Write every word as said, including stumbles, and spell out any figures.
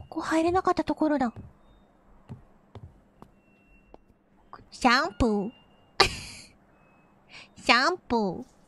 ここ入れなかったところだ。シャンプー。シャンプー。